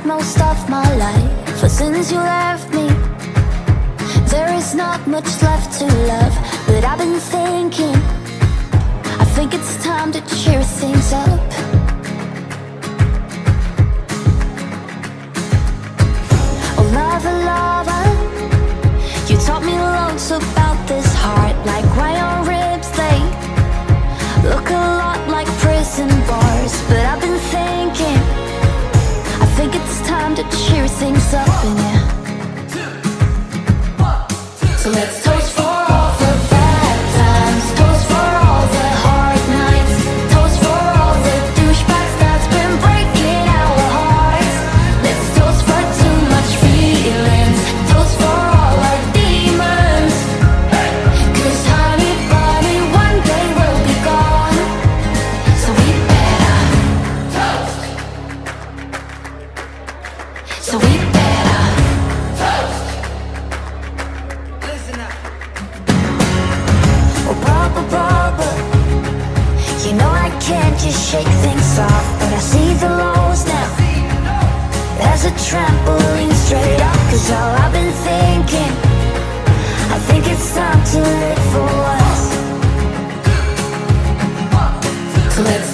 most of my life, but since you left me, there is not much left to love. But I've been thinking, I think it's time to cheer things up. Oh lover, lover, you taught me loads about this heart. Like why your ribs, they look a lot like prison bars. But I've been thinking, I think it's time to cheer things up. And yeah, so let's toast for all the bad times, toast for all the hard nights, toast for all the douchebags that's been breaking our hearts. Let's toast for too much feelings, toast for all our demons. Cause honey bunny, one day we'll be gone, so we better toast. So we better toast. Listen up. Oh Papa, Papa, you know I can't just shake things off, but I see the lows now as a trampoline straight up. Cause all I've been thinking, I think it's time to live for once. So let's